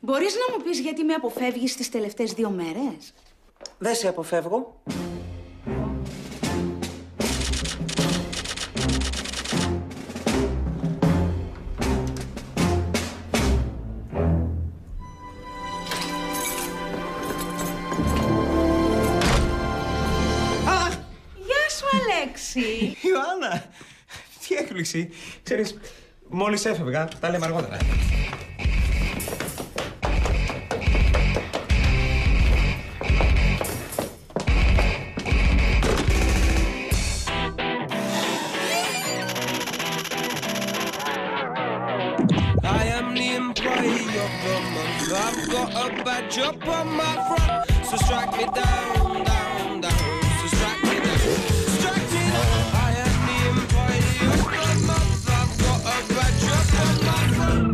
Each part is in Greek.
Μπορείς να μου πεις γιατί με αποφεύγεις τις τελευταίες 2 μέρες? Δεν σε αποφεύγω. Γεια σου, Αλέξη. Ιωάννα, τι έκπληξη. Ξέρεις, μόλις έφευγα, τα λέμε αργότερα. I've got a badge up on my front, so strike me down, down, down, so strike me down, strike me down. I am the employee of the month. I've got a badge up on my front.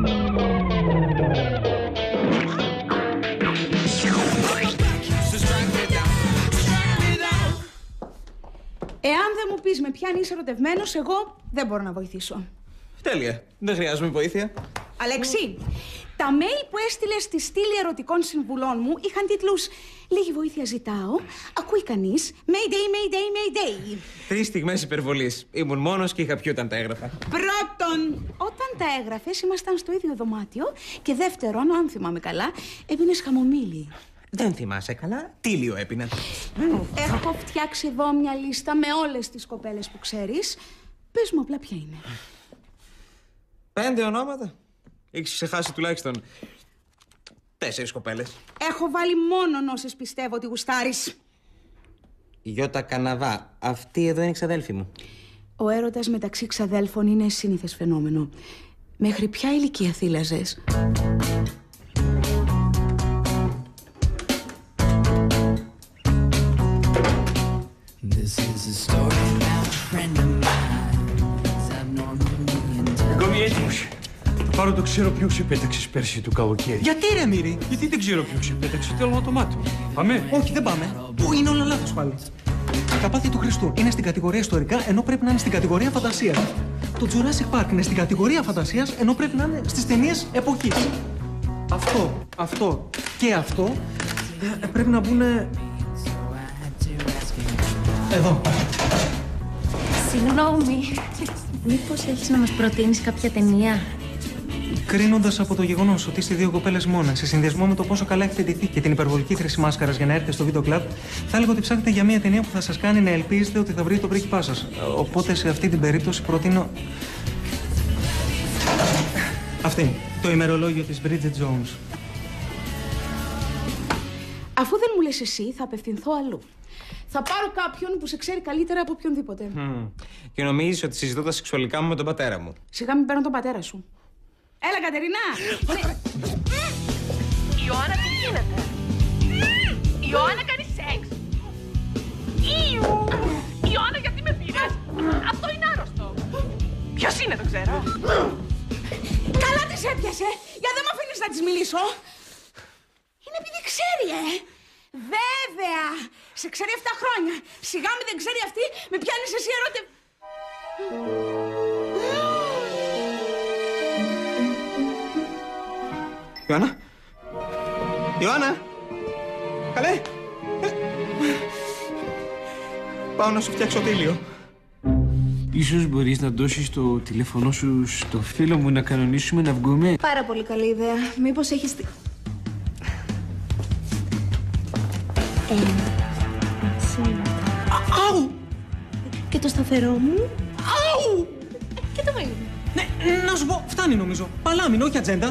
So strike me down, strike me down. Εάν δεν μου πεις με ποιαν είσαι ερωτευμένος, εγώ δεν μπορώ να βοηθήσω. Τέλεια. Δεν χρειάζομαι βοήθεια. Αλέξη, τα mail που έστειλες στη στήλη ερωτικών συμβουλών μου είχαν τίτλους «Λίγη βοήθεια ζητάω», «Ακούει κανείς», «Mayday, Mayday, Mayday». 3 στιγμές υπερβολής. Ήμουν μόνος και είχα πιει όταν τα έγραφα. Πρώτον, όταν τα έγραφες ήμασταν στο ίδιο δωμάτιο και δεύτερον, αν θυμάμαι καλά, έπινες χαμομήλι. Δεν θυμάσαι καλά. Τίλιο έπινα. Έχω φτιάξει εδώ μια λίστα με όλες τις κοπέλες που ξέρεις. Πες μου απλά ποια είναι. 5 ονόματα. Έχεις ξεχάσει τουλάχιστον 4 κοπέλες. Έχω βάλει μόνο όσες πιστεύω ότι γουστάρεις. Γιώτα Καναβά. Αυτή εδώ είναι η ξαδέλφη μου. Ο έρωτας μεταξύ ξαδέλφων είναι σύνηθες φαινόμενο. Μέχρι ποια ηλικία θύλαζες? Ακόμη έτοιμος. Θα πάρω το ξέρω ποιο ξεπέταξες πέρσι το καλοκαίρι. Γιατί ρε Μύρη? Γιατί δεν ξέρω ποιο ξεπέταξε, θέλω να το μάθω. Πάμε. Όχι, δεν πάμε. Είναι όλα λάθος πάλι. Τα πάθη του Χριστού είναι στην κατηγορία ιστορικά, ενώ πρέπει να είναι στην κατηγορία φαντασίας. Το Jurassic Park είναι στην κατηγορία φαντασίας, ενώ πρέπει να είναι στις ταινίες εποχής. Αυτό και αυτό πρέπει να μπουν εδώ. Συγγνώμη, μήπως έχεις να μας προτείνεις κάποια ταινία? Κρίνοντας από το γεγονός ότι είστε 2 κοπέλες μόνας, σε συνδυασμό με το πόσο καλά έχετε ντυθεί και την υπερβολική χρήση μάσκαρας για να έρθετε στο βίντεο κλαμπ, θα έλεγα ότι ψάχνετε για μια ταινία που θα σας κάνει να ελπίζετε ότι θα βρείτε το πρίγκιπά σας. Οπότε σε αυτή την περίπτωση προτείνω. Αυτή. Το ημερολόγιο της Bridget Jones. Αφού δεν μου λες εσύ, θα απευθυνθώ αλλού. Θα πάρω κάποιον που σε ξέρει καλύτερα από οποιονδήποτε. Και νομίζεις ότι συζητώ τα σεξουαλικά μου με τον πατέρα μου? Σιγά μην παίρνω τον πατέρα σου. Έλα, Κατερινά! Ιωάννα, τι γίνεται? Ιωάννα, κάνει σεξ! Ιωάννα, γιατί με πήρες? Αυτό είναι άρρωστο. Ποιος είναι, το ξέρω. Καλά της έπιασε! Για δεν μ' αφήνεις να της μιλήσω. Είναι επειδή ξέρει, Βέβαια! Σε ξέρει 7 χρόνια. Σιγά μη δεν ξέρει αυτή με πιάνεις εσύ ερώτευ... Ιωάννα! Ιωάννα! Καλέ! Πάω να σου φτιάξω τίλιο. Ίσως μπορείς να δώσεις το τηλέφωνο σου στο φίλο μου να κανονίσουμε να βγούμε. Πάρα πολύ καλή ιδέα. Μήπως έχεις... Αου! Και το σταθερό μου. Αου! Και το μέλι. Ναι, να σου πω, φτάνει νομίζω. Παλάμινο, όχι ατζέντα.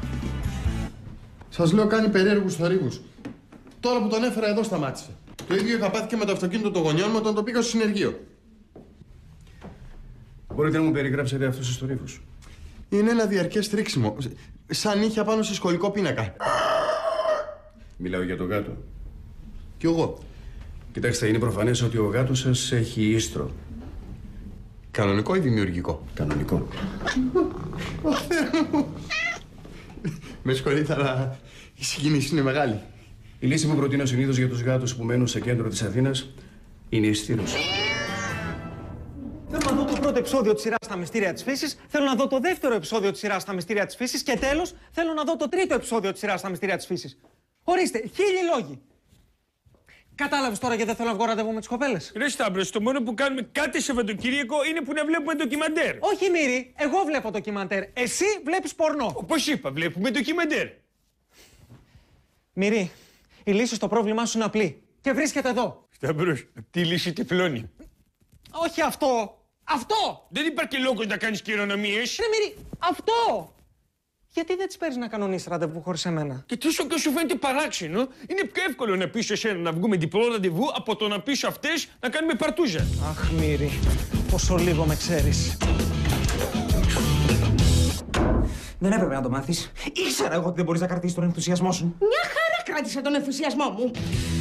Σας λέω κάνει περίεργους θορύβους. Τώρα που τον έφερα εδώ σταμάτησε. Το ίδιο είχα πάθει και με το αυτοκίνητο των γονιών μου όταν το πήγα στο συνεργείο. Μπορείτε να μου περιγράψετε αυτούς τους θορύβους? Είναι ένα διαρκές τρίξιμο. Σαν νύχια πάνω σε σχολικό πίνακα. Μιλάω για τον γάτο. Κι εγώ. Κοιτάξτε, είναι προφανές ότι ο γάτος σας έχει ίστρο. Κανονικό ή δημιουργικό? Κανονικό. Με συγχωρείτε, αλλά η συγκίνηση είναι μεγάλη. Η λύση που προτείνω συνήθως για τους γάτους που μένουν σε κέντρο της Αθήνας είναι η στήρωση. Θέλω να δω το πρώτο επεισόδιο της σειράς στα μυστήρια της φύσης, θέλω να δω το δεύτερο επεισόδιο της σειράς στα μυστήρια της φύσης και τέλος θέλω να δω το τρίτο επεισόδιο της σειράς στα μυστήρια της φύσης. Ορίστε, 1000 λόγοι. Κατάλαβες τώρα γιατί δεν θέλω να βγω ραντεβού με τις κοπέλες. Ρε Σταύρος, το μόνο που κάνουμε κάθε Σαββατοκύριακο είναι που να βλέπουμε ντοκιμαντέρ. Όχι, Μύρη, εγώ βλέπω ντοκιμαντέρ. Εσύ βλέπεις πορνό. Όπως είπα, βλέπουμε ντοκιμαντέρ. Μύρη, η λύση στο πρόβλημά σου είναι απλή. Και βρίσκεται εδώ. Σταύρος, τι λύση τυφλώνει. Όχι αυτό. Αυτό! Δεν υπάρχει λόγος να κάνεις χειρονομίες. Ρε Μύρη, αυτό! Γιατί δεν τις παίρνεις να κανονίσεις ραντεβού χωρίς εμένα. Και τόσο και σου φαίνεται παράξενο, είναι πιο εύκολο να πεις εσένα να βγούμε διπλό ραντεβού από το να πεις αυτές να κάνουμε παρτούζα. Αχ, Μύρη, πόσο λίγο με ξέρεις. Δεν έπρεπε να το μάθεις. Ήξερα εγώ ότι δεν μπορείς να κρατήσεις τον ενθουσιασμό σου. Μια χαρά κράτησα τον ενθουσιασμό μου.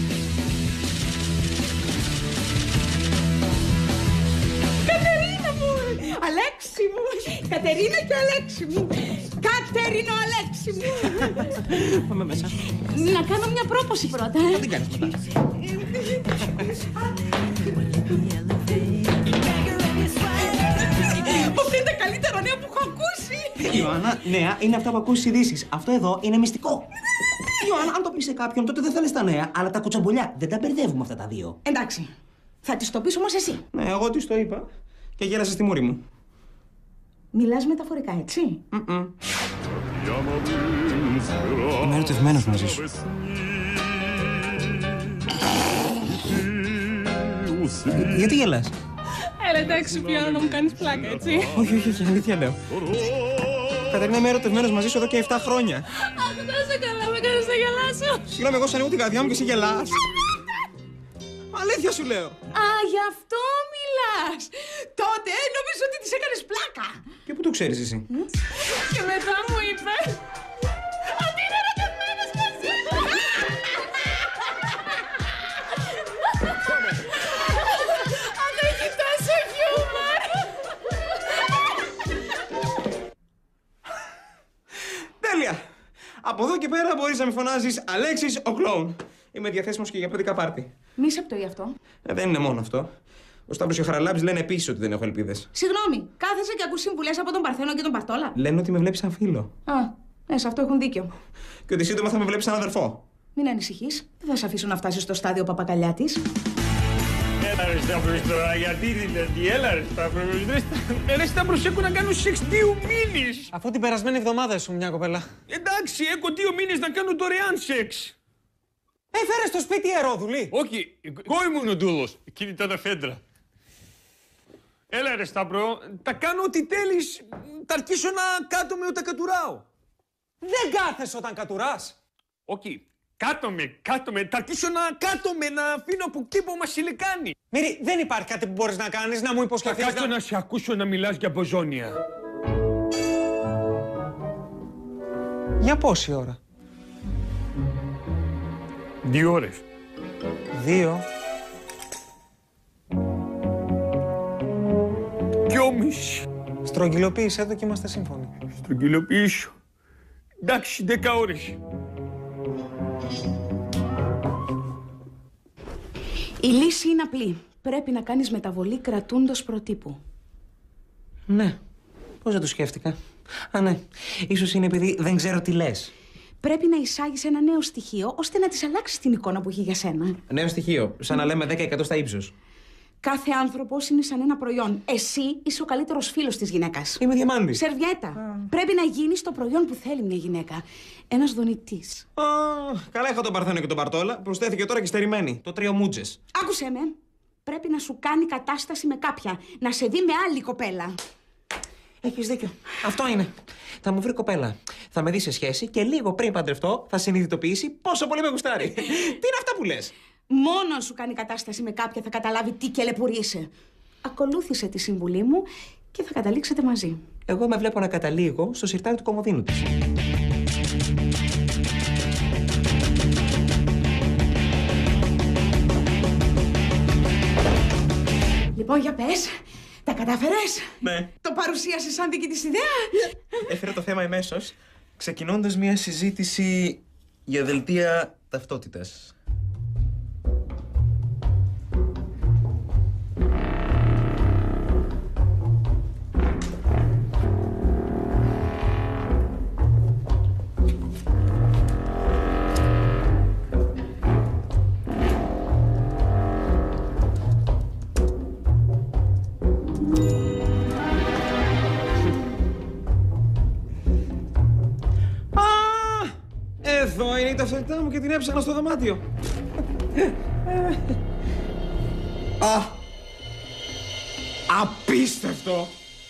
Κατερίνα μου! Αλέξη μου! Κατερίνα και Αλέξη μου! Κατερίνο Αλέξη μου! Πάμε μέσα. Να κάνω μια πρόποση πρώτα. Θα την κάνεις μετά. Αυτό είναι τα καλύτερα νέα που έχω ακούσει! Ιωάννα, νέα είναι αυτά που ακούς στις ειδήσεις. Αυτό εδώ είναι μυστικό. Ιωάννα, αν το πεις σε κάποιον, τότε δεν θα λες τα νέα, αλλά τα κουτσομπολιά. Δεν τα μπερδεύουμε αυτά τα δύο. Εντάξει. Θα της το πεις όμως εσύ. Ναι, εγώ της το είπα και γέλασε στη μούρη μου. Μιλάς μεταφορικά, έτσι. Είμαι ερωτευμένος μαζί σου. Γιατί γελάς? Έλα, εντάξει, πιάνω να μου κάνεις πλάκα, έτσι. Όχι, αλήθεια λέω. Κατερίνα, είμαι ερωτευμένος μαζί σου εδώ και 7 χρόνια. Αχ, τόσο καλά, με κάνεις να γελάσω. Συγγνώμη, εγώ σαν εγώ την καρδιά μου και εσύ γελάς. Αλήθεια σου λέω. Α, γι' αυτό μιλάς. Τότε νομίζω ότι της έκανες πλάκα. Και πού το ξέρεις εσύ? Και μετά μου είπε ότι είναι ερωτευμένος μαζί μου. Αν έχει τόσο χιούμορ. Τέλεια! Από εδώ και πέρα μπορείς να με φωνάζεις Αλέξης ο κλόουν. Είμαι διαθέσιμος και για παιδικά πάρτι. Μη σε πτωεί αυτό. Δεν είναι μόνο αυτό. Ο Σταύρος και ο Χαραλάμπης λένε επίσης ότι δεν έχω ελπίδες. Συγγνώμη, κάθεσαι και ακούς συμβουλές από τον Παρθένο και τον Παρτόλα. Λένε ότι με βλέπεις σαν φίλο. Σε αυτό έχουν δίκιο. Και ότι σύντομα θα με βλέπεις σαν αδερφό. Μην ανησυχείς. Δεν θα σε αφήσω να φτάσεις στο στάδιο Παπακαλιάτης. Έλα ρε Σταύρος τώρα, γιατί δηλαδή, έλα ρε Σταύρος. Ρε Σταύρος, έχω να κάνω σεξ 2 μήνες. Αφού την περασμένη εβδομάδα ήσουν μια κοπέλα. Εντάξει, έχω 2 μήνες να κάνω δωρεάν σεξ. Έφερε στο σπίτι αερόδουλη. Όχι, εγώ ήμουν ο ντούλος. Εκείνη ήταν τα φέντρα. Έλα ρε Σταύρο, τα κάνω ό,τι θέλεις. Τα αρχίσω να κάτω όταν κατουράω. Δεν κάθεσαι όταν κατουράς. Όχι, κάτω με. Τα αρχίσω να κάτω να αφήνω από εκεί που μας σιλικάνει. Μύρη, δεν υπάρχει κάτι που μπορείς να κάνεις, να μου Θα υποσχεθείς. κάτσω να σε ακούσω να μιλάς για μποζόνια. Για πόση ώρα? 2 ώρες. 2. 2,5. Στρογγυλοποίησέ το και είμαστε σύμφωνοι. Στρογγυλοποιήσω. Εντάξει, 10 ώρες. Η λύση είναι απλή. Πρέπει να κάνεις μεταβολή κρατούντος προτύπου. Ναι. Πώς δεν το σκέφτηκα. Α, ναι. Ίσως είναι επειδή δεν ξέρω τι λες. Πρέπει να εισάγεις ένα νέο στοιχείο ώστε να της αλλάξεις την εικόνα που έχει για σένα. Νέο στοιχείο. Σαν να λέμε 10 εκατοστά ύψος. Κάθε άνθρωπος είναι σαν ένα προϊόν. Εσύ είσαι ο καλύτερος φίλος της γυναίκας. Είμαι διαμάντης. Σερβιέτα. Πρέπει να γίνεις το προϊόν που θέλει μια γυναίκα. Ένας δονητής. Καλά είχα τον Παρθένο και τον Παρτόλα. Προσθέθηκε τώρα και στερημένη. Το τρίο μούτζες. Άκουσέ με. Πρέπει να σου κάνει κατάσταση με κάποια. Να σε δει με άλλη κοπέλα. Έχεις δίκιο. Αυτό είναι. Θα μου βρει κοπέλα. Θα με δει σε σχέση και λίγο πριν παντρευτώ θα συνειδητοποιήσει πόσο πολύ με γουστάρει. Τι είναι αυτά που λες? Μόνο αν σου κάνει κατάσταση με κάποια θα καταλάβει τι κελεπούρη είσαι. Ακολούθησε τη συμβουλή μου και θα καταλήξετε μαζί. Εγώ με βλέπω να καταλήγω στο σιρτάρι του κομμωδίνου της. Λοιπόν, για πες. Τα κατάφερες? Ναι. Το παρουσίασες σαν δική της ιδέα? Έφερε το θέμα εμέσως, ξεκινώντας μια συζήτηση για δελτία ταυτότητας. Εδώ είναι η ταυτότητά μου και την έψαχνα στο δωμάτιο. Α! Απίστευτο!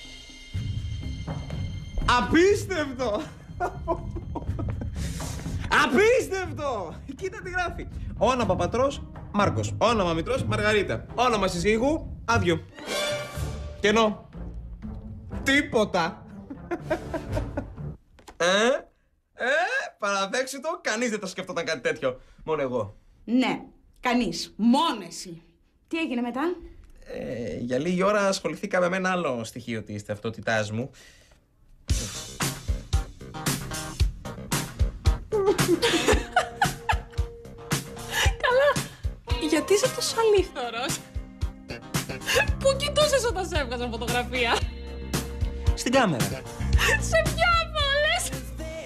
Απίστευτο! Απίστευτο! Κοίτα τι γράφει. Όνομα πατρός, Μάρκος. Όνομα μητρός, Μαργαρίτα. Όνομα συζύγου, άδειο. Κενό. Τίποτα. Παραδέξου το, κανείς δεν θα σκεφτόταν κάτι τέτοιο. Μόνο εγώ. Ναι, κανείς. Μόνο εσύ. Τι έγινε μετά? Για λίγη ώρα ασχοληθήκαμε με ένα άλλο στοιχείο της ταυτότητάς μου. Καλά. Γιατί είσαι τόσο αλήθωρος? Πού κοιτούσες όταν σε έβγαζα φωτογραφία? Στην κάμερα. Σε ποια από όλες?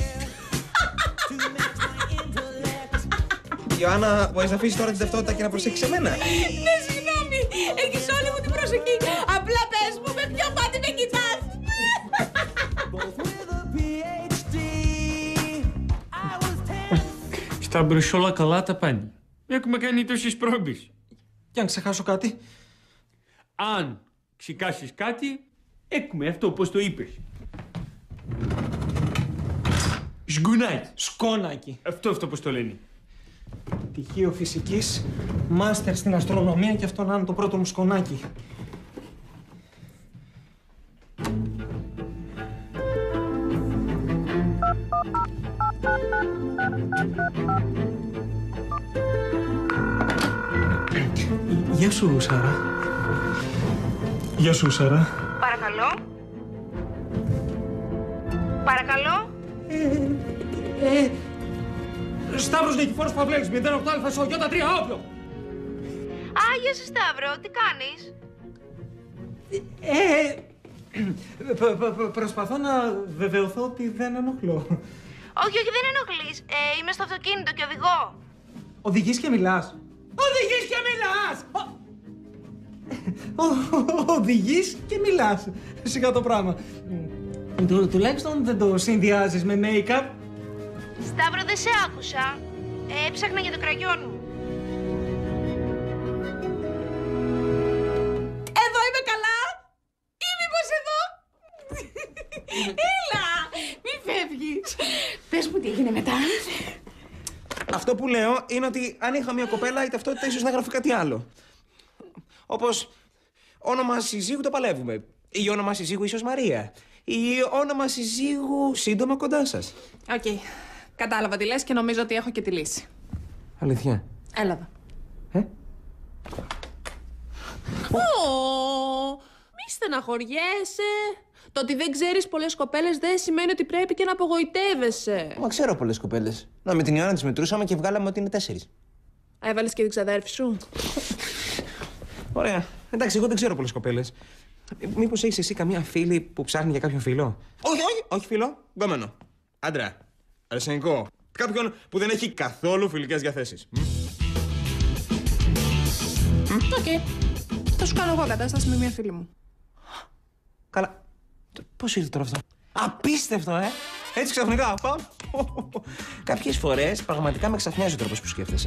Ιωάννα, μπορείς να αφήσεις τώρα την ταυτότητα και να προσέξεις εμένα? Ναι, συγγνώμη. Έχεις όλη μου την προσοχή. Απλά πες μου με ποιο μάτι με κοιτάς. Στα μπρουσόλα καλά τα πάνε. Έχουμε κάνει τόσες πρόβες. Και αν ξεχάσω κάτι? Αν ξεχάσεις κάτι, έχουμε αυτό όπως το είπες. Σγκουνάκι. Σκόνακι. Αυτό πώς το λένε. Πτυχίο φυσικής, μάστερ στην αστρονομία και αυτό να είναι το πρώτο μου σκονάκι. Γεια σου, Σάρα. Γεια σου, Σάρα. Παρακαλώ. Παρακαλώ. Σταύρος Νικηφόρος Παυλέλης, 08 ΑΣΟ, Ι3, όπλο. Α, γεια σου Σταύρο, τι κάνεις? Προσπαθώ να βεβαιωθώ ότι δεν ενοχλώ. Όχι, όχι, δεν ενοχλείς. Είμαι στο αυτοκίνητο και οδηγώ. Οδηγείς και μιλάς. Οδηγείς και μιλάς! Οδηγείς και μιλάς. Σιγά το πράγμα. Τουλάχιστον δεν το συνδυάζεις με make-up. Σταύρο, δεν σε άκουσα. Έψαχνα για το κραγιόν μου. Εδώ είμαι καλά. Ή μήπως εδώ? Έλα, μη φεύγεις. Πες μου τι έγινε μετά. Αυτό που λέω είναι ότι αν είχα μια κοπέλα, η ταυτότητα ίσως να γράφει κάτι άλλο. Όπως όνομα συζύγου το παλεύουμε. Ή όνομα συζύγου ίσως Μαρία. Ή όνομα συζύγου σύντομα κοντά σας. Οκ. Κατάλαβα τι λες και νομίζω ότι έχω και τη λύση. Αλήθεια. Έλα εδώ. Μη στεναχωριέσαι. Το ότι δεν ξέρεις πολλές κοπέλες δεν σημαίνει ότι πρέπει και να απογοητεύεσαι. Μα ξέρω πολλές κοπέλες. Να, με την Ιωάννα τις μετρούσαμε και βγάλαμε ότι είναι 4. Έβαλες και την ξαδέρφη σου. Ωραία. Εντάξει, εγώ δεν ξέρω πολλές κοπέλες. Μήπως έχεις εσύ καμία φίλη που ψάχνει για κάποιον φίλο? Όχι φίλο. Γκόμενο. Άντρα. Αρσενικό. Κάποιον που δεν έχει καθόλου φιλικές διαθέσεις. Οκ. Θα σου κάνω εγώ κατάσταση με μια φίλη μου. Καλά. Πώς ήρθε τώρα αυτό? Απίστευτο, Έτσι ξαφνικά. Κάποιες φορές πραγματικά με ξαφνιάζει ο τρόπος που σκέφτεσαι.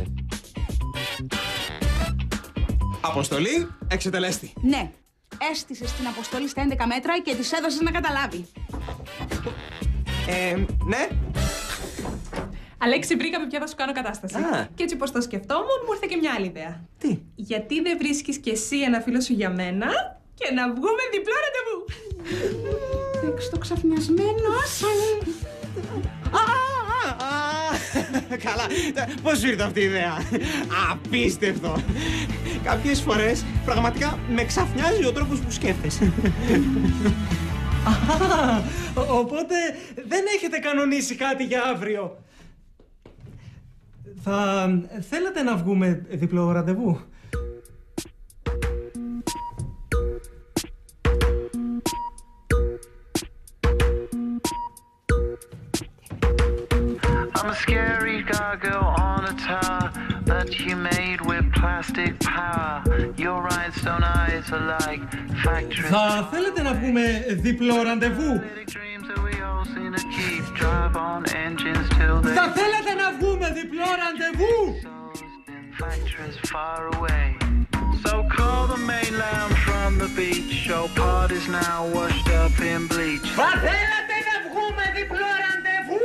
Αποστολή εξετελέστη. Ναι. Έστησες την αποστολή στα 11 μέτρα και της έδωσες να καταλάβει. Ναι. Αλέξη, βρήκα με ποια θα σου κάνω κατάσταση. Και έτσι πως το σκεφτόμουν, μου ήρθε και μια άλλη ιδέα. Τι? Γιατί δεν βρίσκεις κι εσύ ένα φίλο σου για μένα και να βγούμε διπλό ραντεβού. Έξω ξαφνιασμένος. Καλά. Πώς ήρθε αυτή η ιδέα? Απίστευτο. Κάποιες φορές πραγματικά με ξαφνιάζει ο τρόπος που σκέφτεσαι. Οπότε δεν έχετε κανονίσει κάτι για αύριο. Θα θέλατε να βγούμε διπλό ραντεβού? I'm a scary gargoyle on a tower that you made with plastic power. Your rhinestone eyes are like factories. Θα θέλετε να βγούμε διπλό ραντεβού? Dreams that we all seem to keep drive on engines till they Θα θέλετε να να βγούμε διπλό ραντεβού! Factories far away. So call the main lounge from the beach. Show parties now washed up in bleach. Θα θέλατε να βγούμε διπλό ραντεβού!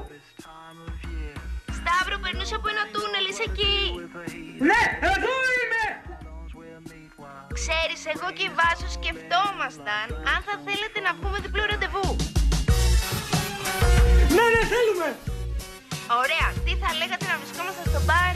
Σταύρο, περνούσε από ένα τούνελ, είσαι εκεί. Ναι, εδώ είμαι! Ξέρεις, εγώ και η Βάσο σκεφτόμασταν αν θα θέλετε να βγούμε διπλό ραντεβού. Ναι, θέλουμε! Ωραία, τι θα λέγατε να βρισκόμαστε στο μπαρ?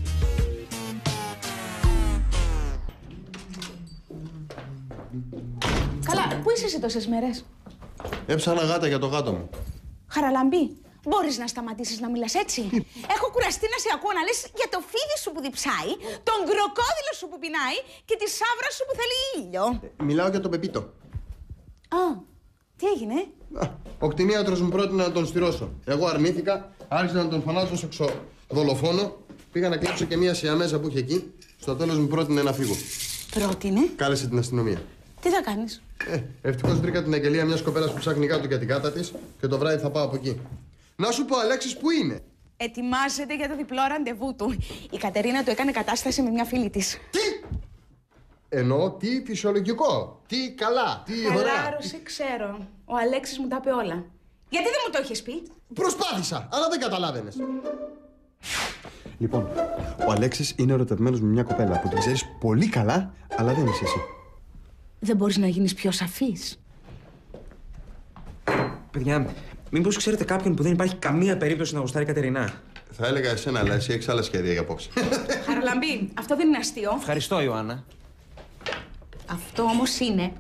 Καλά, πού είσαι εσύ τόσες μέρες? Έψανα γάτα για το γάτο μου. Χαραλαμπή, μπορείς να σταματήσεις να μιλάς έτσι? Έχω κουραστεί να σε ακούω να λες για το φίδι σου που διψάει, τον κροκόδιλο σου που πεινάει και τη σαύρα σου που θέλει ήλιο. Μιλάω για τον Πεπίτο. Α, τι έγινε? Ο κτηνίατρος μου πρότεινε να τον στηρώσω. Εγώ αρνήθηκα, άρχισα να τον φωνάζω σε ξοδολοφόνο. Πήγα να κλέψω και μία σιαμέζα που είχε εκεί. Στο τέλος μου πρότεινε να φύγω. Πρότεινε? Κάλεσε την αστυνομία. Τι θα κάνεις? Ευτυχώς βρήκα την αγγελία μιας κοπέλας που ψάχνει κάτω για την κάτα της και το βράδυ θα πάω από εκεί. Να σου πω, Αλέξης, πού είναι? Ετοιμάζεται για το διπλό ραντεβού του. Η Κατερίνα του έκανε κατάσταση με μια φίλη της. Τι? Εννοώ τι φυσιολογικό, τι καλά, τι ωραία. Χαλάρωσε, ξέρω. Ο Αλέξης μου τα είπε όλα. Γιατί δεν μου το έχεις πει? Προσπάθησα, αλλά δεν καταλάβαινες. Λοιπόν, ο Αλέξης είναι ερωτευμένος με μια κοπέλα που την ξέρεις πολύ καλά, αλλά δεν είσαι εσύ. Δεν μπορείς να γίνεις πιο σαφής? Παιδιά, μήπως ξέρετε κάποιον που δεν υπάρχει καμία περίπτωση να γουστάρει Κατερινά? Θα έλεγα εσένα, αλλά εσύ έχεις άλλα σχέδια για απόψε. Χαραλαμπή, αυτό δεν είναι αστείο. Ευχαριστώ, Ιωάννα. Αυτό όμως είναι.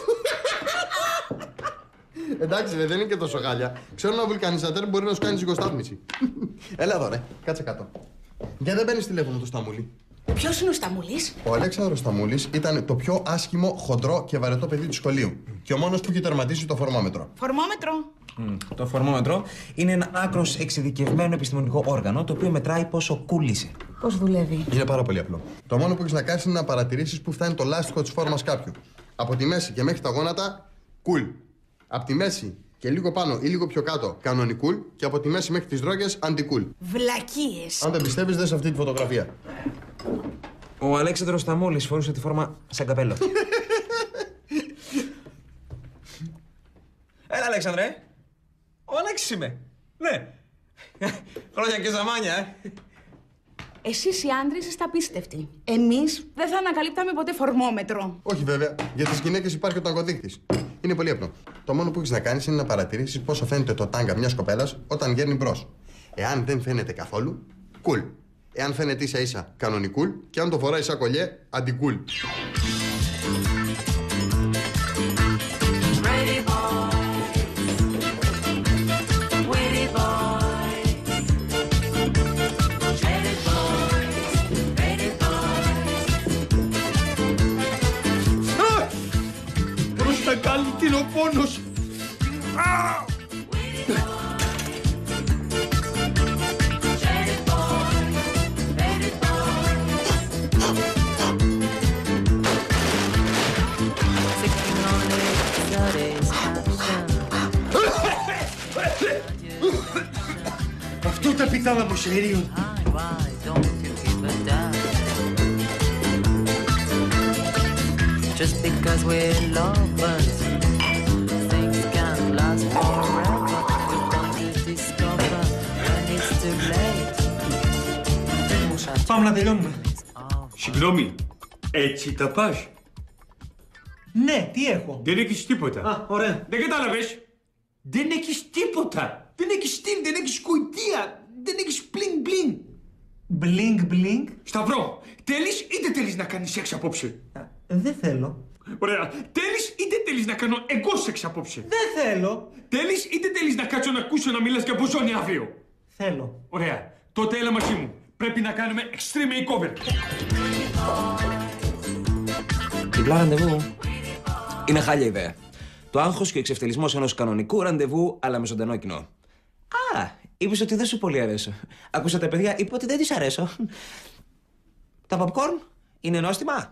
Εντάξει, δεν είναι και τόσο γάλια. Ξέρω ένα βουλκανιζατέρ μπορεί να σου κάνει ζυγοστάθμιση. Έλα εδώ, ρε, κάτσε κάτω. Γιατί δεν παίρνεις τηλέφωνο το Σταμούλη? Ποιος είναι ο Σταμούλης? Ο Αλέξανδρος Σταμούλης ήταν το πιο άσχημο, χοντρό και βαρετό παιδί του σχολείου. Και ο μόνος που είχε τερματίσει το φορμόμετρο. Φορμόμετρο. Το φορμόμετρο είναι ένα άκρως εξειδικευμένο επιστημονικό όργανο το οποίο μετράει πόσο cool είσαι. Πώς δουλεύει? Είναι πάρα πολύ απλό. Το μόνο που έχεις να κάνεις είναι να παρατηρήσεις που φτάνει το λάστιχο της φόρμας κάποιου. Από τη μέση και μέχρι τα γόνατα, cool. Από τη μέση και λίγο πάνω ή λίγο πιο κάτω, κανονικούλ. Και από τη μέση μέχρι τις δρόγες, αντικούλ. Βλακίες. Αν δεν πιστεύεις, δες αυτή τη φωτογραφία. Ο Αλέξανδρος Σταμούλης φορούσε τη φόρμα σαν καπέλο. Έλα, Αλέξανδρε. Ο Αλέξης είμαι. Ναι. Χρόνια και ζαμάνια, Εσείς οι άντρες είστε απίστευτοι. Εμείς δεν θα ανακαλύπταμε ποτέ φορμόμετρο. Όχι βέβαια. Για τις γυναίκες υπάρχει ο ταγκοδείκτης. Είναι πολύ απλό. Το μόνο που έχεις να κάνεις είναι να παρατηρήσεις πόσο φαίνεται το τάγκα μιας κοπέλας όταν γέρνει μπρος. Εάν δεν φαίνεται καθόλου, cool. Εάν φαίνεται ίσα ίσα, κανονικούλ. Και αν το φοράει σαν κολλιέ, αντικούλ. Προς τα κάλλη την ο πόνος. Αυτό τα πιτάλα μου σερίο. Just because we're lovers, things can't last forever. We've got to discover when it's too late. Πάμε να τελειώνουμε. Συγγνώμη, έτσι τα πας? Ναι, τι έχω? Δεν έχεις τίποτα. Α, ωραία. Δεν κατάλαβες? Δεν έχεις τίποτα. Δεν έχεις στυλ, δεν έχεις κουιτία, δεν έχεις bling bling. Bling bling. Σταυρό, θέλεις ή δεν θέλεις να κάνεις σεξ απόψε? Δεν θέλω. Ωραία. Θέλεις ή δεν θέλεις να κάνω εγώ σεξ απόψε? Δεν θέλω. Θέλεις ή δεν θέλεις να κάτσω να ακούσω να μιλάς για μποζόνι αύριο? Θέλω. Ωραία. Τότε έλα μαζί μου. Πρέπει να κάνουμε extreme makeover. Διπλό ραντεβού. Είναι χάλια ιδέα. Το άγχος και ο εξευτελισμός ενός κανονικού ραντεβού, αλλά με ζωντανό κοινό. Α, είπες ότι δεν σου πολύ αρέσω. Ακούσατε, παιδιά, είπα ότι δεν της αρέσω. Τα popcorn είναι νόστιμα.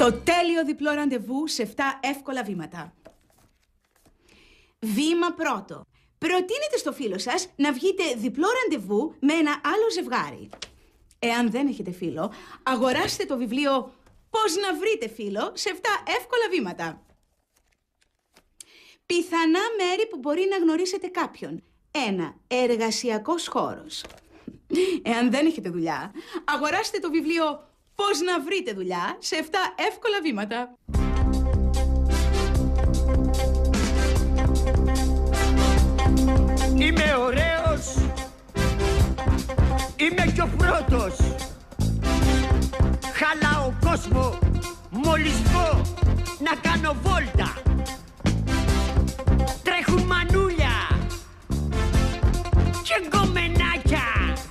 Το τέλειο διπλό ραντεβού σε 7 εύκολα βήματα. Βήμα πρώτο. Προτείνετε στο φίλο σας να βγείτε διπλό ραντεβού με ένα άλλο ζευγάρι. Εάν δεν έχετε φίλο, αγοράστε το βιβλίο «Πώς να βρείτε φίλο» σε 7 εύκολα βήματα. Πιθανά μέρη που μπορεί να γνωρίσετε κάποιον. 1. Εργασιακός χώρος. Εάν δεν έχετε δουλειά, αγοράστε το βιβλίο «Πώς να βρείτε δουλειά» σε 7 εύκολα βήματα. Είμαι ωραίος. Είμαι και ο πρώτος. Χαλάω κόσμο. Μόλις πω να κάνω βόλτα. Τρέχουν μανούλια και γκομενάκια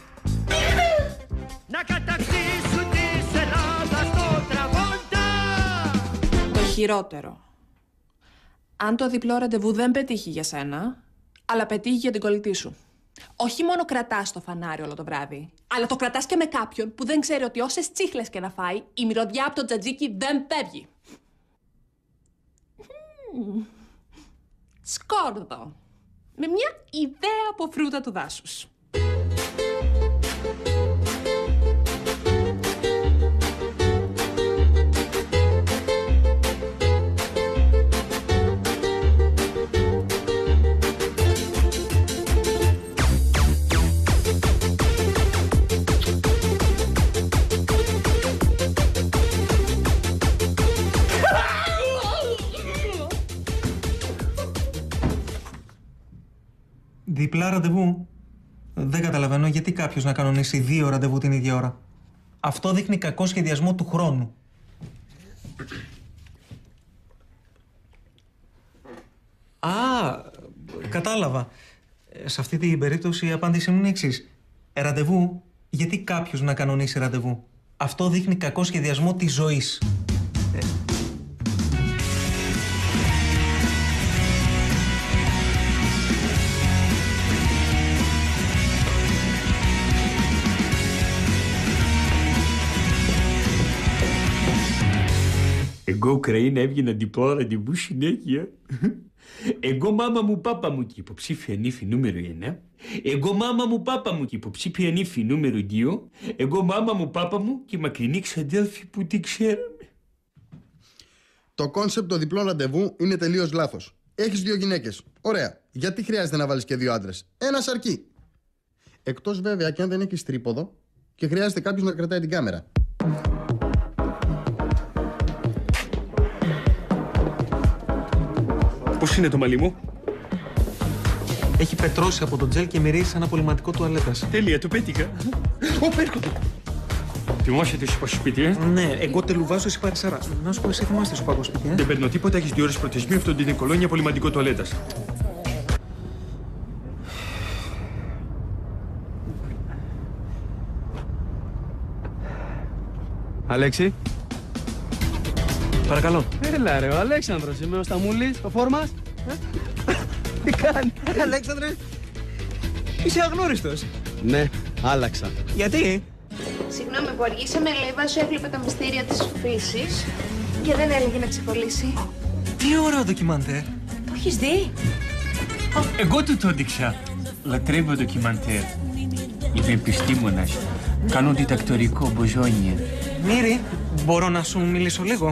να κατακτήσουν της Ελλάδας το Τραβόλτα. Το χειρότερο. Αν το διπλό ραντεβού δεν πετύχει για σένα, αλλά πετύχει για την κολλητή σου. Όχι μόνο κρατάς το φανάρι όλο το βράδυ, αλλά το κρατάς και με κάποιον που δεν ξέρει ότι όσες τσίχλες και να φάει, η μυρωδιά από το τζατζίκι δεν φεύγει. Σκόρδο. Με μια ιδέα από φρούτα του δάσους. Διπλά ραντεβού. Δεν καταλαβαίνω γιατί κάποιος να κανονίσει 2 ραντεβού την ίδια ώρα. Αυτό δείχνει κακό σχεδιασμό του χρόνου. Α, κατάλαβα. Σε αυτή την περίπτωση η απάντηση μου είναι η εξής. Ραντεβού, γιατί κάποιος να κανονίσει ραντεβού. Αυτό δείχνει κακό σχεδιασμό της ζωής. Εγώ Ουκραίνα έβγαινα διπλό ραντεβού συνέχεια. Εγώ μάμα μου πάπα μου και υποψήφια νύφη νούμερο 1. Εγώ μάμα μου πάπα μου και υποψήφια νύφη νούμερο 2. Εγώ μάμα μου πάπα μου και μακρινή ξαδέλφη που την ξέραμε. Το κόνσεπτ το διπλό ραντεβού είναι τελείως λάθος. Έχεις 2 γυναίκες. Ωραία. Γιατί χρειάζεται να βάλεις και 2 άντρες? Ένας αρκεί. Εκτός βέβαια και αν δεν έχεις τρίποδο και χρειάζεται κάποιος να κρατάει την κάμερα. Πώς είναι το μαλλί μου? Έχει πετρώσει από το τζέλ και μυρίζει σαν απολυματικό τουαλέτας. Τέλεια, το πέτυχα. Ωπ, έρχονται. Θυμάσαι το σπίτι, Ναι, εγώ τελουβάζω, εσύ πάρεις αέρα. Να σου πω, εσύ θυμάστε στο πάγο σπίτι, Δεν παίρνω τίποτα, έχεις 2 ώρες προθεσμία, αυτό είναι κολόνια απολυματικό τουαλέτας. Αλέξη. Παρακαλώ. Έλα ρε, ο Αλέξανδρος είμαι, ο Σταμούλης, ο Φόρμας. Τι κάνει? Αλέξανδρε, είσαι αγνώριστος. Ναι, άλλαξα. Γιατί? Συγγνώμη που αργήσαμε, αλλά η Βάσο έβλεπε τα μυστήρια της φύσης και δεν έλεγε να ξεκολλήσει. Τι ωραίο ντοκιμαντέρ. Το έχεις δει? Εγώ του το έδειξα. Λατρεύω ντοκιμαντέρ. Είμαι επιστήμονας. Κάνω διδακτορικό μποζόνια. Μύρη, μπορώ να σου μιλήσω λίγο?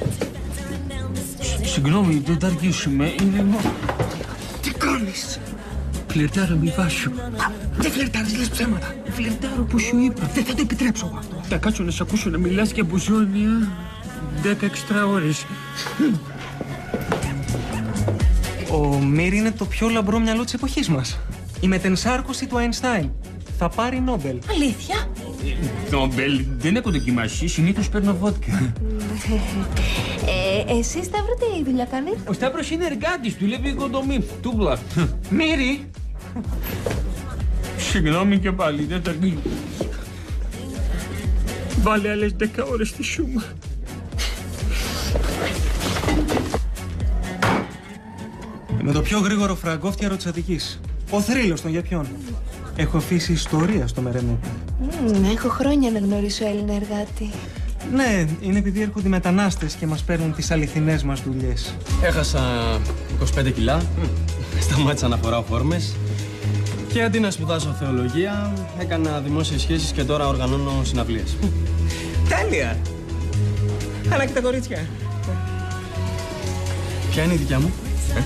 Συγγνώμη, δεν θα αργήσουμε. Είναι Τι κάνεις? Φλερτάρω με Βάσο. Δεν φλερτάρεις, λες ψέματα. Φλερτάρω που σου είπα. Δεν θα το επιτρέψω εγώ αυτό. Θα κάτσω να σ' ακούσω να μιλάς για μποζόνια 10 εξτρά ώρες. Ο Μύρη είναι το πιο λαμπρό μυαλό της εποχής μας. Η μετενσάρκωση του Αϊνστάιν. Θα πάρει Νόμπελ. Αλήθεια? Νόμπελ, δεν έχω δοκιμάσει. Συνήθως παίρνω βότκα. Εσύ Σταύρο τι δουλειά κάνεις? Ο Σταύρος είναι εργάτης, δουλεύει οικοδομή. Τούμπλα. Μύρη! Συγγνώμη και πάλι, δεν θα αργήσω. Βάλε άλλες 10 ώρες στη σούμα. Με το πιο γρήγορο φραγκόφτιαρο της Αττικής. Ο θρύλος των για ποιον? Έχω αφήσει ιστορία στο Μερενό. Έχω χρόνια να γνωρίσω Έλληνα εργάτη. Ναι, είναι επειδή έρχονται οι μετανάστες και μας παίρνουν τις αληθινές μας δουλειές. Έχασα 25 κιλά, σταμάτησα να φοράω φόρμες και αντί να σπουδάσω θεολογία, έκανα δημόσιες σχέσεις και τώρα οργανώνω συναυλίες. Τέλεια! Αλλά και τα κορίτσια. Ποια είναι η δικιά μου?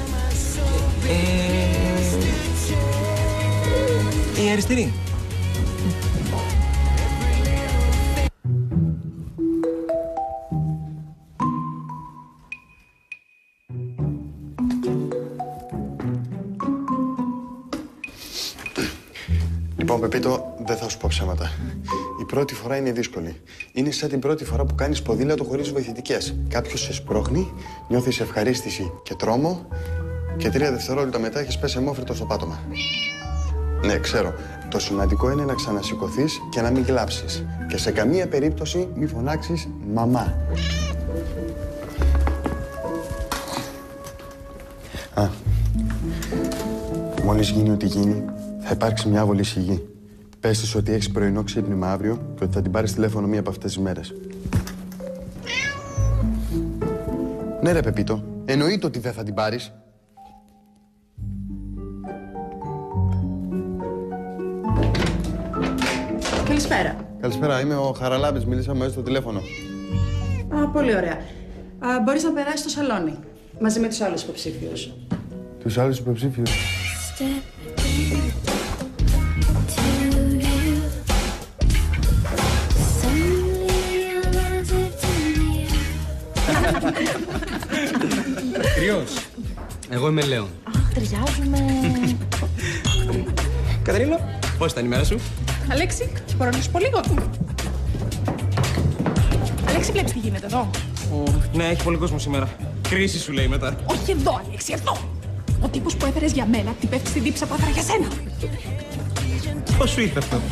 Η αριστερή. Λοιπόν, Πεπίτο, δεν θα σου πω ψέματα. Η πρώτη φορά είναι δύσκολη. Είναι σαν την πρώτη φορά που κάνεις ποδήλατο χωρίς βοηθητικές. Κάποιος σε σπρώχνει, νιώθεις ευχαρίστηση και τρόμο και 3 δευτερόλεπτα μετά έχεις πέσει αιμόφρυτο στο πάτωμα. Ναι, ξέρω. Το σημαντικό είναι να ξανασηκωθείς και να μην κλάψεις. Και σε καμία περίπτωση μη φωνάξεις μαμά. Μόλις γίνει ό,τι γίνει, θα υπάρξει μια άβολη σιγή. Πες της ότι έχεις πρωινό ξύπνημα αύριο και ότι θα την πάρεις τηλέφωνο μία από αυτές τις μέρες. Ναι ρε Πεπίτο, εννοείται ότι δεν θα την πάρεις. Καλησπέρα. Καλησπέρα, είμαι ο Χαραλάμπης, μίλησα μαζί στο τηλέφωνο. Πολύ ωραία. Μπορείς να περάσεις στο σαλόνι, μαζί με τους άλλους υποψήφιους. Τους άλλους υποψήφιους? Κρυός. Εγώ είμαι Λέων. Ταιριάζουμε. Κατερίνα, πώς ήταν η μέρα σου? Αλέξη, μπορώ να σου πω λίγο? Αλέξη, βλέπεις τι γίνεται εδώ? Ναι, έχει πολύ κόσμο σήμερα. Κρίση σου λέει μετά. Όχι εδώ, Αλέξη, εδώ! Ο τύπος που έφερες για μένα την πέφτει στην δίψα που έφερα για σένα. Πώς σου ήρθε αυτό?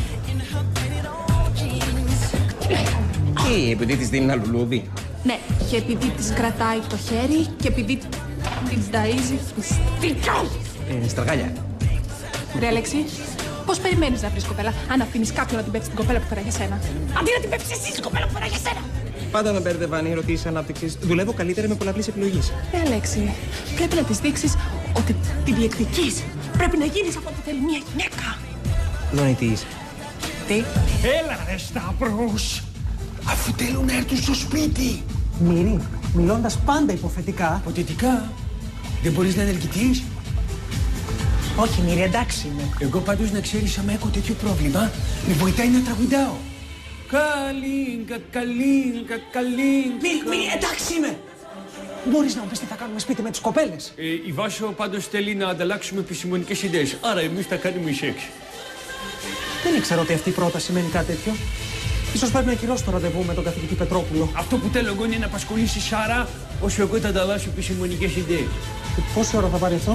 Τι, επειδή της δίνει ένα λουλούδι? Ναι, και επειδή της κρατάει το χέρι και επειδή της ταΐζει πιστικά. Στραγάλια. Ρε Αλέξη, πώς περιμένεις να βρεις κοπέλα αν αφήνεις κάποιον να την πέφτει την κοπέλα που φέρα για σένα? Αντί να την πέφτεις εσύ την κοπέλα που φέρα για σένα. Πάντα με μπέρδευαν οι ερωτήσεις ανάπτυξης. Δουλεύω καλύτερα με πολλαπλής επιλογής. Ρε Αλέξη, πρέπει να της δείξεις ότι τη διεκδικείς. Πρέπει να γίνεις αυτό που θέλει μια γυναίκα. Δονητής. Τι? Έλα ρε Σταύρος, αφού θέλουν να έρθουν στο σπίτι. Μύρι, μιλώντας πάντα υποθετικά. Υποθετικά? Δεν μπορείς να ενεργηθείς? Όχι, Μύρι, εντάξει είμαι. Εγώ πάντως να ξέρεις, άμα έχω τέτοιο πρόβλημα, με βοηθάει να τραγουδάω. Καλίνγκα, καλίνγκα, καλίνγκα. Μύρι, εντάξει είμαι. Μπορείς να μου πεις τι θα κάνουμε σπίτι με τις κοπέλες? Η Βάσο πάντως θέλει να ανταλλάξουμε επιστημονικές ιδέες. Άρα εμείς θα κάνουμε σεξ. Δεν ήξερα ότι αυτή η πρόταση σημαίνει κάτι τέτοιο. Ίσως πρέπει να ακυρώσω το ραντεβού με τον καθηγητή Πετρόπουλο. Αυτό που θέλω εγώ είναι να απασχολήσει Σάρα όσο εγώ θα ανταλλάσσω επιστημονικές ιδέες. Και πόση ώρα θα πάρει αυτό?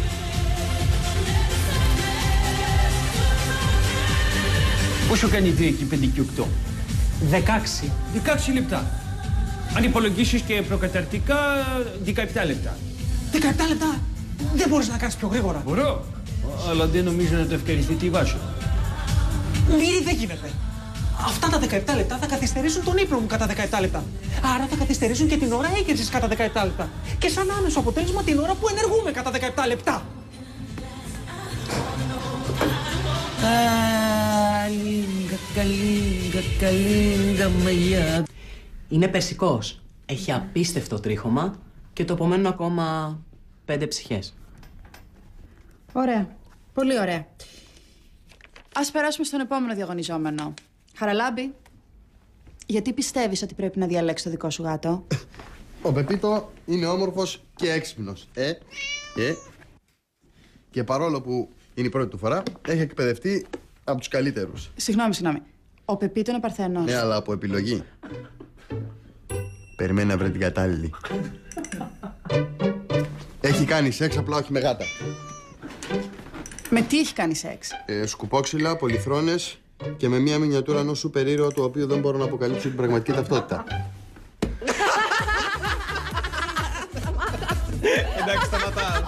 Πόσο κάνει 2 και 5 και 8? 16. 16 λεπτά. Αν υπολογίσεις και προκαταρτικά, 17 λεπτά. 17 λεπτά! Δεν μπορείς να κάνεις πιο γρήγορα. Μπορώ, αλλά δεν νομίζω να το ευχαριστεί τη Βάσο. Μύρι, δεν γίνεται. Αυτά τα 17 λεπτά θα καθυστερήσουν τον ύπνο μου κατά 17 λεπτά. Άρα θα καθυστερήσουν και την ώρα έγκρισης κατά 17 λεπτά. Και σαν άμεσο αποτέλεσμα την ώρα που ενεργούμε κατά 17 λεπτά. Καλίνγκα, καλίνγκα, καλίνγκα, μαγιά. Είναι περσικός. Έχει απίστευτο τρίχωμα και το απομένουν ακόμα 5 ψυχές. Ωραία. Πολύ ωραία. Ας περάσουμε στον επόμενο διαγωνιζόμενο. Χαραλάμπη, γιατί πιστεύεις ότι πρέπει να διαλέξεις το δικό σου γάτο? Ο Πεπίτο είναι όμορφος και έξυπνος. Και παρόλο που είναι η πρώτη του φορά, έχει εκπαιδευτεί από τους καλύτερους. Συγγνώμη. Ο Πεπίτο είναι παρθένος. Ναι, αλλά από επιλογή. Περιμένει να βρει την κατάλληλη. Έχει κάνει σεξ, απλά όχι με γάτα. Με τι έχει κάνει σεξ? Σκουπόξυλα, πολυθρόνες και με μία μινιατούρα ενός σούπερ ήρωα του οποίου δεν μπορώ να αποκαλύψω την πραγματική ταυτότητα. Εντάξει, σταματάω.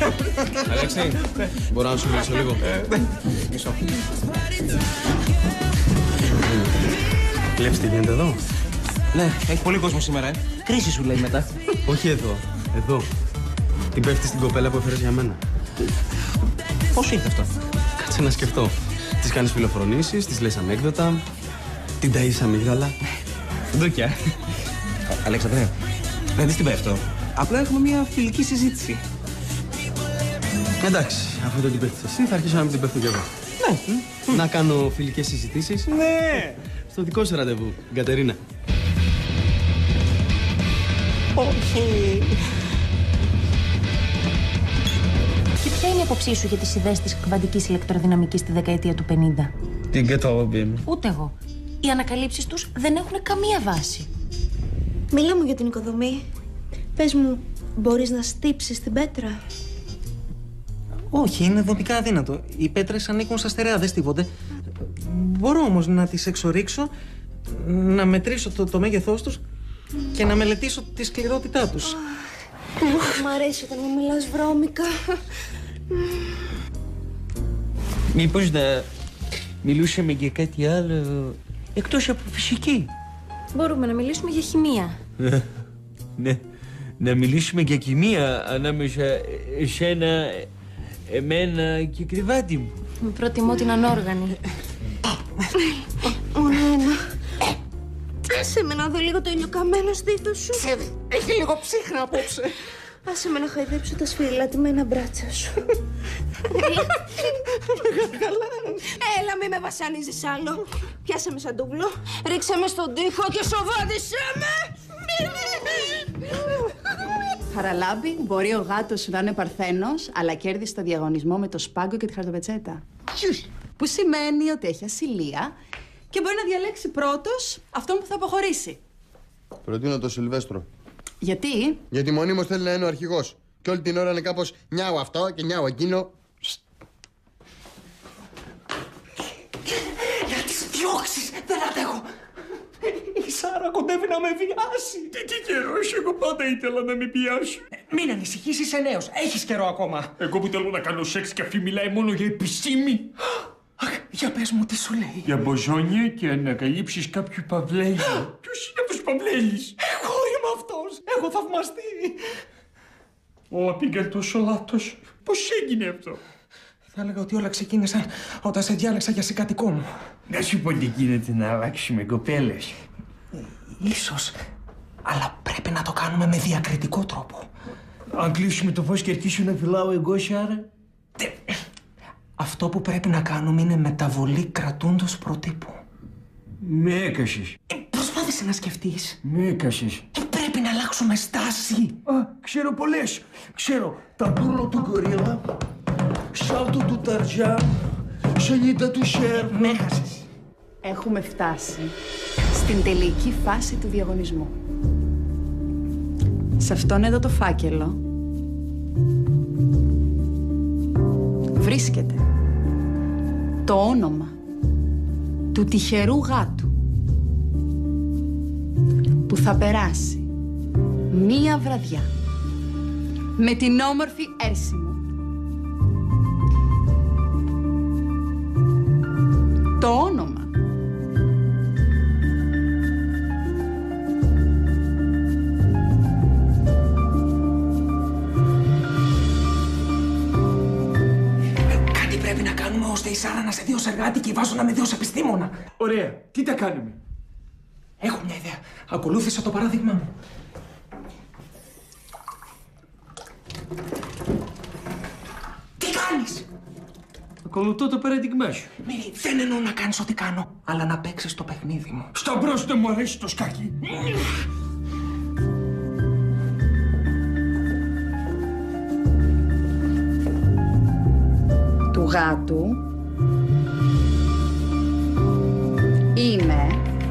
Αλέξη, μπορώ να σου μιλήσω λίγο? Μισό. Βλέπεις τι γίνεται εδώ? Ναι, έχει πολύ κόσμο σήμερα, Κρίση σου λέει μετά. Όχι εδώ, εδώ. Την πέφτει στην κοπέλα που έφερες για μένα. Πώς ήρθε αυτό? Κάτσε να σκεφτώ. Της κάνεις φιλοφρονήσεις, της λες ανέκδοτα, την ταΐς αμύγδαλα. Ντούκια. Αλέξανδρε, δεν δεις τι πέφτω. Απλά έχουμε μια φιλική συζήτηση. Εντάξει, αφού δεν την πέφτεις εσύ, θα αρχίσω να μην την πέφτω κι εγώ. Ναι. Να κάνω φιλικές συζητήσεις. Ναι. Στο δικό σου ραντεβού, Κατερίνα. Όχι. Και ποια είναι η άποψή σου για τις ιδέες της κβαντικής ηλεκτροδυναμικής στη δεκαετία του 50? Τι καταλαβαίνω. Ούτε εγώ. Οι ανακαλύψεις τους δεν έχουν καμία βάση. Μίλα μου για την οικοδομή. Πες μου, μπορείς να στύψεις την πέτρα? Όχι, είναι δομικά αδύνατο. Οι πέτρες ανήκουν στα στερεά, δεν στίβονται. Μπορώ όμως να τις εξορίξω, να μετρήσω το μέγεθός τους και να μελετήσω τη σκληρότητά τους. Μ' αρέσει όταν μου μιλάς βρώμικα. Μήπως να μιλούσαμε για κάτι άλλο εκτός από φυσική? Μπορούμε να μιλήσουμε για χημεία. Ναι, να μιλήσουμε για χημεία ανάμεσα εσένα, εμένα και κρεβάτι μου. Προτιμώ την ανόργανη. Μόνο ένα. Άσε με να δω λίγο το ηλιοκαμένο στήθος σου. Έχει λίγο ψύχρα απόψε. Άσε με να χαϊδέψω τα σφυριλατημένα μπράτσα σου. Έλα, μη με βασανίζεις άλλο. Πιάσε με σαν τούβλο, ρίξε με στον τοίχο και σοβάδισέ με. Χαραλάμπη, μπορεί ο γάτος σου να είναι παρθένος, αλλά κέρδισε το διαγωνισμό με το σπάγκο και τη χαρτοπετσέτα. Που σημαίνει ότι έχει ασυλία και μπορεί να διαλέξει πρώτος αυτόν που θα αποχωρήσει. Προτείνω το Σιλβέστρο. Γιατί? Γιατί μονίμως θέλει να είναι ο αρχηγός. Και όλη την ώρα είναι κάπως νιάου αυτό και νιάου εκείνο. Να τις διώξεις, δεν αντέχω. Η Σάρα κοντεύει να με βιάσει. Τι καιρός, εγώ πάντα ήθελα να με βιάσει. Μην ανησυχείς, είσαι νέος. Έχεις καιρό ακόμα. Εγώ που θέλω να κάνω σεξ και αυτή μιλάει μόνο για επιστήμη. Για πες μου τι σου λέει. Για μποζόνια και ανακαλύψεις κάποιου Παυλέλη. Ποιος είναι αυτός Παυλέλης? Εγώ είμαι αυτός. Έχω θαυμαστεί. Όλα πήγαν τόσο λάθος. Πώς έγινε αυτό? Θα έλεγα ότι όλα ξεκίνησαν όταν σε διάλεξα για συγκατοικό μου. Να σου πω τι γίνεται να αλλάξουμε κοπέλες. Ίσως, αλλά πρέπει να το κάνουμε με διακριτικό τρόπο. Αν κλείσουμε το φως και αρχίσω να φυλάω εγώ, Σάρα. Αυτό που πρέπει να κάνουμε είναι μεταβολή κρατούντος προτύπου. Με έκασες. Προσπάθησε να σκεφτείς. Με έκασες. Πρέπει να αλλάξουμε στάση. Ξέρω πολλές. Ξέρω ταμπούλο του γκορίλα, σάλτο του Ταρτζάν, σανίτα του Σέρβα. Με έχασες. Έχουμε φτάσει στην τελική φάση του διαγωνισμού. Σε αυτόν εδώ το φάκελο βρίσκεται το όνομα του τυχερού γάτου που θα περάσει μία βραδιά με την όμορφη Έρση μου. Το όνομα πρέπει να κάνουμε ώστε η Σάρα να σε δει ως εργάτη και η Βάζο να με δει ως επιστήμονα. Ωραία. Τι τα κάνουμε? Έχω μια ιδέα. Ακολούθησα το παράδειγμα μου. Τι κάνεις? Ακολουθώ το παράδειγμά σου. Μύρι, δεν εννοώ να κάνεις ό,τι κάνω, αλλά να παίξεις το παιχνίδι μου. Στα μπρος δεν μου αρέσει το σκάκι. Του γάτου είναι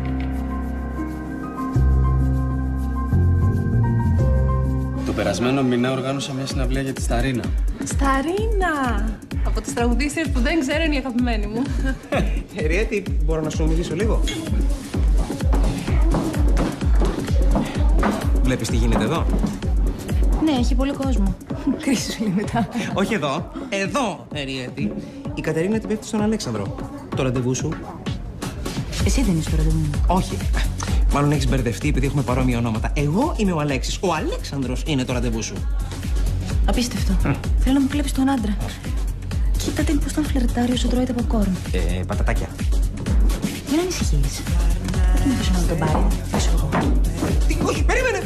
Το περασμένο μήνα οργάνωσα μια συναυλία για τη Σταρίνα. Σταρίνα! Από τις τραγουδίστριες που δεν ξέρω είναι η αγαπημένη μου. Ριέτη, μπορώ να σου μιλήσω λίγο? Βλέπεις τι γίνεται εδώ? Ναι, έχει πολύ κόσμο. Κρίση σου λέει μετά. Όχι εδώ. Εδώ, Εριέτη. Η Κατερίνα την πέφτει στον Αλέξανδρο. Το ραντεβού σου. Εσύ δεν είσαι το ραντεβού μου. Όχι. Μάλλον έχεις μπερδευτεί επειδή έχουμε παρόμοια ονόματα. Εγώ είμαι ο Αλέξης. Ο Αλέξανδρος είναι το ραντεβού σου. Απίστευτο. Θέλω να μου κλέψει τον άντρα. Κοίτα την πως τον φλερτάρει όσο τρώει τα popcorn. Πατατάκια. Μην ανησυχείς. Δεν είναι τόσο να τον πάρει. Όχι, περίμενε!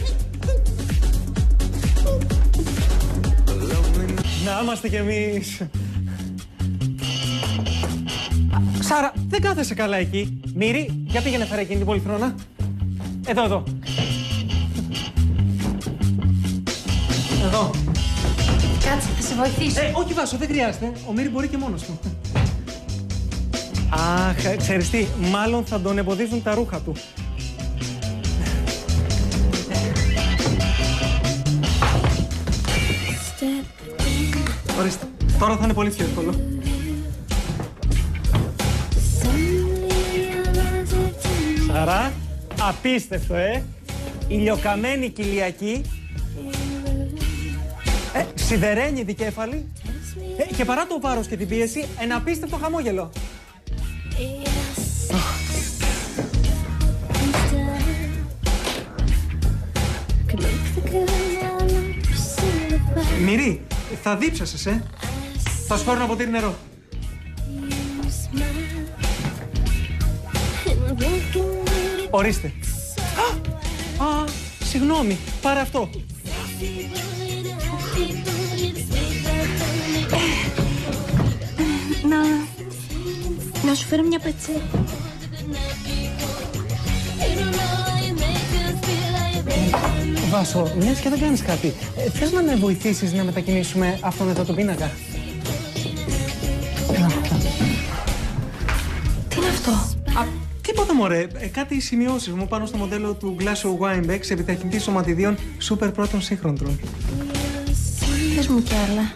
Να είμαστε κι εμείς. Σάρα, δεν κάθεσαι καλά εκεί. Μύρη, για πήγαινε φέρε εκείνη την πολυθρόνα. Εδώ. Εδώ. Κάτσε, θα σε βοηθήσω. Όχι Βάσο, δεν χρειάζεται. Ο Μύρη μπορεί και μόνος του. Αχ, ξέρεις τι, μάλλον θα τον εμποδίζουν τα ρούχα του. Ορίστε, τώρα θα είναι πολύ πιο εύκολο. Σαρά, απίστευτο, ηλιοκαμένη κοιλιακή, σιδερένη δικέφαλη και παρά το βάρος και την πίεση, ένα απίστευτο χαμόγελο. Μυρί, θα δίψασες, Θα σου φέρω ένα ποτήρι νερό. Ορίστε. Συγγνώμη, πάρε αυτό. Να σου φέρω μια πετσέ. Βάσο, μιας και δεν κάνεις κάτι, θες να με βοηθήσεις να μετακινήσουμε αυτόν εδώ τον πίνακα? Τι είναι αυτό? Τίποτα μωρέ, κάτι σημειώσεις μου πάνω στο μοντέλο του Glasso Weinbeck σε επιταχυντή σωματιδίων Super Proton Synchrotron. Πες μου κι άλλα.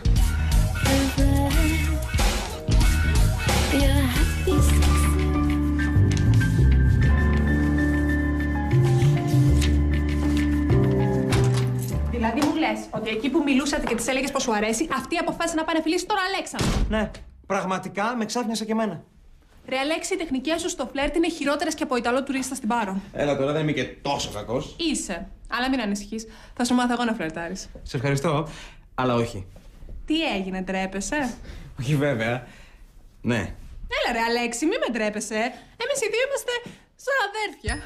Δηλαδή μου λες ότι εκεί που μιλούσατε και της έλεγες πως σου αρέσει, αυτή αποφάσισε να πάνε φιλήσει τον Αλέξανδρο. Ναι, πραγματικά με ξάφνιασε και εμένα. Ρε Αλέξη, οι τεχνικές σου στο φλερτ είναι χειρότερες και από Ιταλό τουρίστα στην Πάρο. Έλα τώρα, δεν είμαι και τόσο κακός. Είσαι. Αλλά μην ανησυχείς. Θα σου μάθω εγώ να φλερτάρεις. Σε ευχαριστώ, αλλά όχι. Τι έγινε, τρέπεσαι? Όχι βέβαια. Ναι. Έλα ρε Αλέξη, μη με τρέπεσαι. Εμείς οι δύο είμαστε σαν αδέρφια.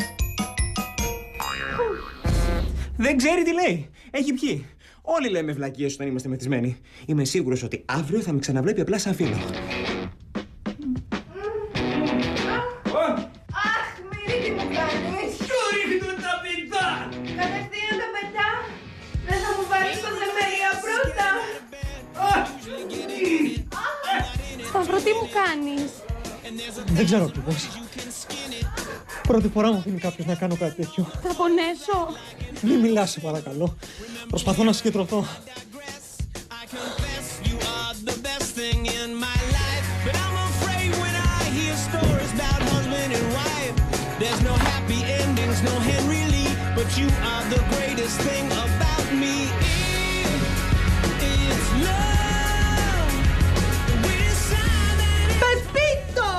Δεν ξέρει τι λέει. Έχει πιει. Όλοι λέμε βλακίες όταν είμαστε μεθυσμένοι. Είμαι σίγουρος ότι αύριο θα με ξαναβλέπει απλά σαν φίλο. Αχ, Μύρη, τι μου κάνεις? Ποιο ρίχνουν τα πιτά! Κατευθείαν τα πετά. Δεν θα μου βάλεις το θεμέλια πρώτα. Σταύρο, τι μου κάνεις? Δεν ξέρω ακριβώς. Πρώτη φορά μου αφήνει κάποιος να κάνω κάτι τέτοιο. Θα πονέσω. Μην μιλάς, σε παρακαλώ. Προσπαθώ να συγκεντρωθώ. There's no happy endings, no Henry Lee, but you are the greatest thing about me. It's love. Πεπίτο!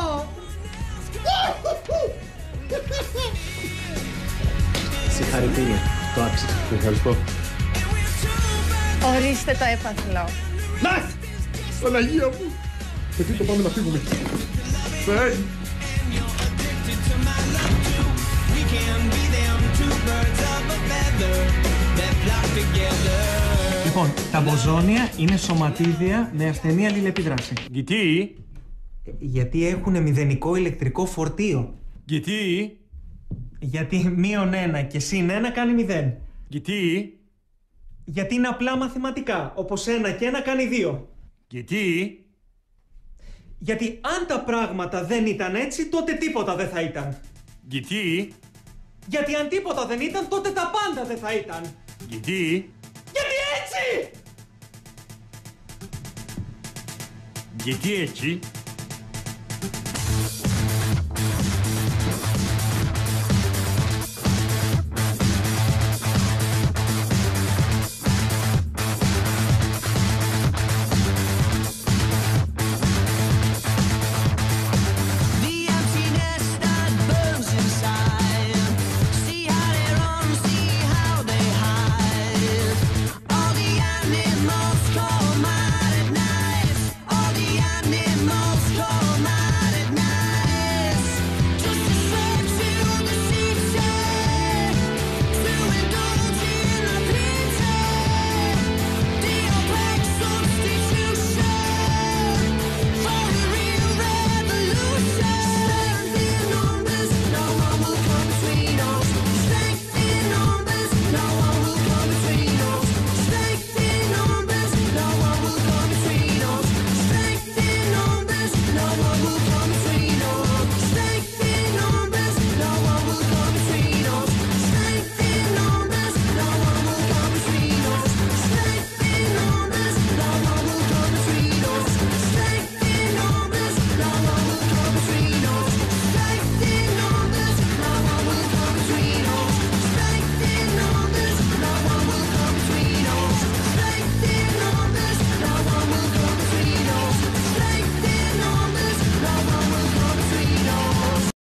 Συγχαρητήρια. Το άξιζε. Ευχαριστώ. Ορίστε το έπαθλο. Να! Παναγία μου! Γιατί το πάμε να φύγουμε. Φεύγει. Λοιπόν, τα μποζόνια είναι σωματίδια με ασθενή αλληλεπίδραση. Γιατί? Γιατί έχουν μηδενικό ηλεκτρικό φορτίο. Γιατί? Γιατί -1 και +1 κάνει 0. Γιατί? Γιατί είναι απλά μαθηματικά, όπως 1 και 1 κάνει 2. Γιατί? Γιατί αν τα πράγματα δεν ήταν έτσι, τότε τίποτα δεν θα ήταν. Γιατί? Γιατί αν τίποτα δεν ήταν, τότε τα πάντα δεν θα ήταν. Γιατί? Γιατί έτσι! Γιατί έτσι?